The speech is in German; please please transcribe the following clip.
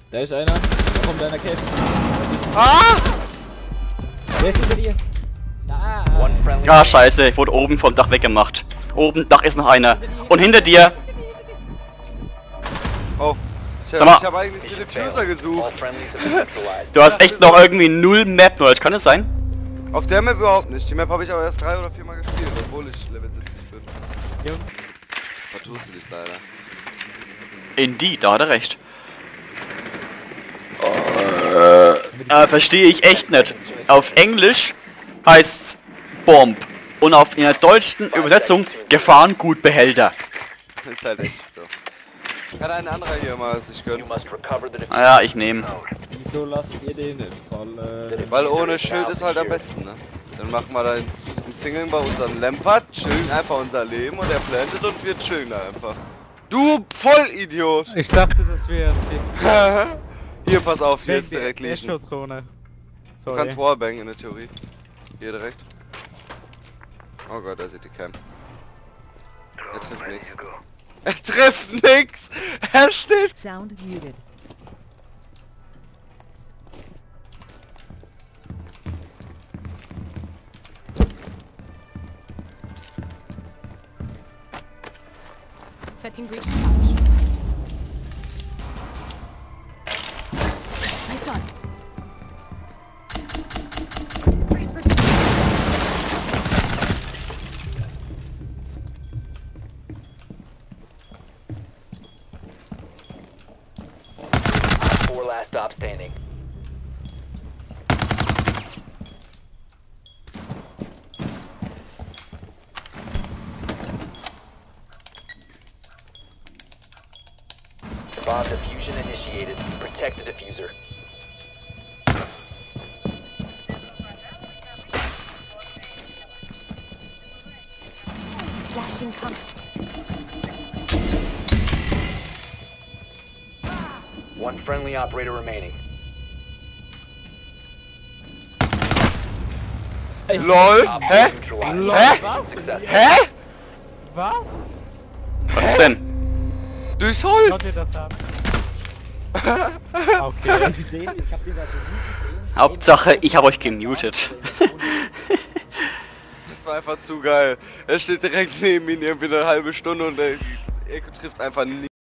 Da ist einer. Da kommt einer Cave. Ah! Wer ist hinter dir? Da. Ja, scheiße, ich wurde oben vom Dach weggemacht. Oben, Dach ist noch einer. Und hinter dir. Oh. Sag mal. Ich hab eigentlich den Diffuser gesucht. Du hast echt noch irgendwie 0 Map Knowledge, kann es sein? Auf der Map überhaupt nicht. Die Map habe ich aber erst 3 oder 4 Mal gespielt, obwohl ich Level 70 bin. Ja. Vertust du dich leider. Indeed, da hat er recht. Verstehe ich echt nicht. Auf Englisch heißt's Bomb. Und in der deutschen Übersetzung Gefahrengutbehälter. Ist halt echt so. Kann ein anderer hier mal sich gönnen. Naja, ich nehme. Wieso lasst ihr den nicht fallen? Weil ohne Schild ist halt am besten, ne? Dann machen wir da im Singeln bei unserem Lampard, chillen einfach unser Leben und er plantet und wir chillen da einfach. Du Vollidiot! Ich dachte, das wäre ein Ding. Hier, pass auf, hier ist direkt liegen. Echo-Drohne. Du kannst Wallbang in der Theorie. Hier direkt. Oh Gott, da sieht die Cam. Er trifft nichts. Er trifft nix! Er steht! Sound muted. Setting breach pouch. Lights on. Brace for Four last stop standing. Bomb diffusion initiated. Protect the diffuser. flashing cover. One friendly operator remaining. LOL! Op Hä? neutralized. Hä? Successful. Hä? Was? Was denn? Durchs Schaut ihr Holz! das an? Okay. Gesehen? Ich hab den da so nie gesehen. Hauptsache, ich habe euch gemutet. Das war einfach zu geil. Er steht direkt neben ihm irgendwie eine halbe Stunde und der Eko trifft einfach nie.